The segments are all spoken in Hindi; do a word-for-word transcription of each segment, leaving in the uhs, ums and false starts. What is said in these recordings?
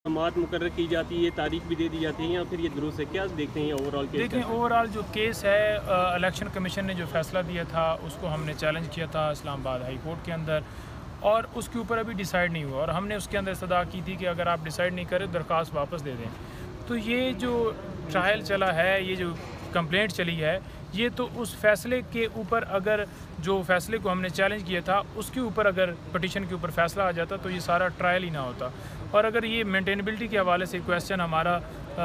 समाअत मुकर्रर की जाती है, तारीख भी दे दी जाती है या फिर ये दुरुस्त है? क्या देखते हैं ओवरऑल केस? देखिए ओवरऑल जो केस है, इलेक्शन कमीशन ने जो फैसला दिया था उसको हमने चैलेंज किया था इस्लामाबाद हाई कोर्ट के अंदर, और उसके ऊपर अभी डिसाइड नहीं हुआ और हमने उसके अंदर सदा की थी कि अगर आप डिसाइड नहीं करें दरख्वास्त वापस दे दें। तो ये जो ट्रायल चला है, ये जो कंप्लेंट चली है, ये तो उस फैसले के ऊपर, अगर जो फैसले को हमने चैलेंज किया था उसके ऊपर अगर पटिशन के ऊपर फैसला आ जाता तो ये सारा ट्रायल ही ना होता। और अगर ये मेंटेनेबिलिटी के हवाले से क्वेश्चन हमारा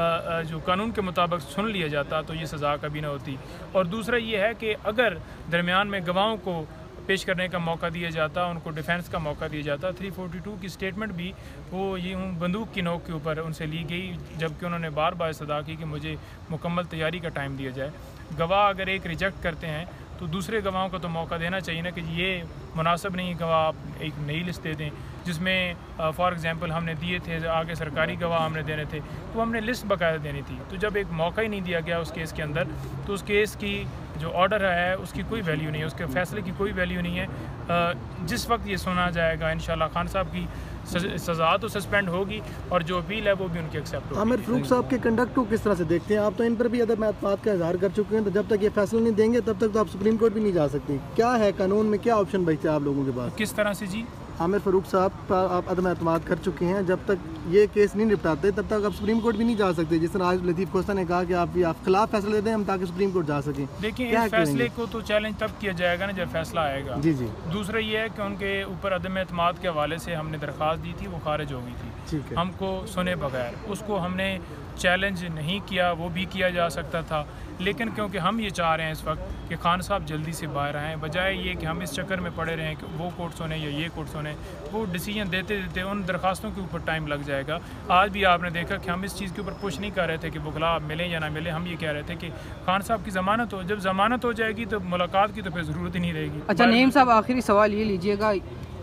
जो कानून के मुताबिक सुन लिया जाता तो ये सज़ा कभी ना होती। और दूसरा ये है कि अगर दरमियान में गवाहों को पेश करने का मौका दिया जाता, उनको डिफेंस का मौका दिया जाता, तीन सौ बयालीस की स्टेटमेंट भी वो ये बंदूक की नोक के ऊपर उनसे ली गई, जबकि उन्होंने बार बार सदा की कि मुझे मुकम्मल तैयारी का टाइम दिया जाए। गवाह अगर एक रिजेक्ट करते हैं तो दूसरे गवाहों को तो मौका देना चाहिए ना कि ये मुनासिब नहीं गवाह आप एक नई लिस्ट दे दें, जिसमें फॉर एग्जांपल हमने दिए थे आगे सरकारी गवाह हमने देने थे, तो हमने लिस्ट बकायदा देनी थी। तो जब एक मौका ही नहीं दिया गया उस केस के अंदर, तो उस केस की जो ऑर्डर है उसकी कोई वैल्यू नहीं है, उसके फैसले की कोई वैल्यू नहीं है। जिस वक्त ये सुना जाएगा इंशाल्लाह खान साहब की सज़ा तो सस्पेंड होगी और जो अपील है वो भी उनकी एक्सेप्ट होगी। आमिर फारूक साहब के कंडक्ट को किस तरह से देखते हैं आप? तो इन पर भी अदम एतमाद का इजहार कर चुके हैं, तो जब तक ये फैसला नहीं देंगे तब तक तो आप सुप्रीम कोर्ट भी नहीं जा सकते। क्या है कानून में, क्या ऑप्शन बचते हैं आप लोगों के पास? किस तरह से जी? आमिर फारूक साहब पर आप अदम एतमाद कर चुके हैं, जब तक ये केस नहीं निपटाते तब तक आप सुप्रीम कोर्ट भी नहीं जा सकते। जिस तरह आज लतीफ़ कोस्ता ने कहा कि आप आप खिलाफ फैसला दे दें हम ताकि सुप्रीम कोर्ट जा सकें। देखिए इस फैसले को तो चैलेंज तब किया जाएगा ना जब फैसला आएगा। जी जी। दूसरा ये है कि उनके ऊपर अदम एतमाद के हवाले से हमने दरख्वास्त दी थी, वो खारिज हो गई थी। ठीक है। हमको सुने बगैर उसको हमने चैलेंज नहीं किया, वो भी किया जा सकता था, लेकिन क्योंकि हम ये चाह रहे हैं इस वक्त कि खान साहब जल्दी से बाहर आएँ, बजाय ये कि हम इस चक्कर में पड़े रहें कि वो कोर्ट सुने या ये कोर्ट सुने, वो डिसीजन देते देते उन दरखास्तों के ऊपर टाइम लग जाएगा। आज भी आपने देखा कि हम इस चीज़ के ऊपर पुश नहीं कर रहे थे कि बुखला आप मिलें या ना मिलें, हम ये कह रहे थे कि खान साहब की ज़मानत हो, जब ज़मानत हो जाएगी तो मुलाकात की तो फिर ज़रूरत ही नहीं रहेगी। अच्छा नईम साहब, आखिरी सवाल ये लीजिएगा,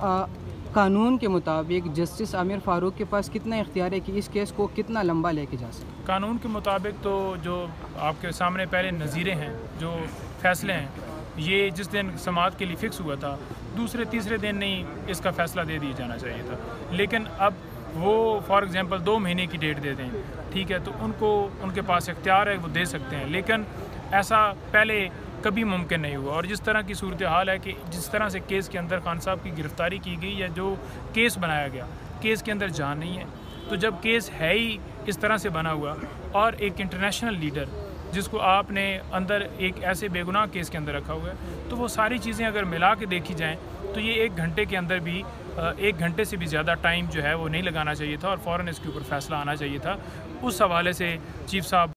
कानून के मुताबिक जस्टिस आमिर फारूक के पास कितना इख्तियार है कि इस केस को कितना लंबा लेके जा सके? कानून के मुताबिक तो जो आपके सामने पहले नज़ीरे हैं, जो फैसले हैं, ये जिस दिन समाअत के लिए फ़िक्स हुआ था दूसरे तीसरे दिन नहीं इसका फ़ैसला दे दिया जाना चाहिए था, लेकिन अब वो फॉर एग्ज़ाम्पल दो महीने की डेट दे दें, ठीक है, तो उनको उनके पास इख्तियार है वो दे सकते हैं, लेकिन ऐसा पहले कभी मुमकिन नहीं हुआ। और जिस तरह की सूरत हाल है कि जिस तरह से केस के अंदर खान साहब की गिरफ्तारी की गई या जो केस बनाया गया, केस के अंदर जान नहीं है, तो जब केस है ही इस तरह से बना हुआ और एक इंटरनेशनल लीडर जिसको आपने अंदर एक ऐसे बेगुनाह केस के अंदर रखा हुआ है, तो वो सारी चीज़ें अगर मिला के देखी जाएँ तो ये एक घंटे के अंदर भी एक घंटे से भी ज़्यादा टाइम जो है वो नहीं लगाना चाहिए था और फ़ौरन इसके ऊपर फैसला आना चाहिए था। उस हवाले से चीफ साहब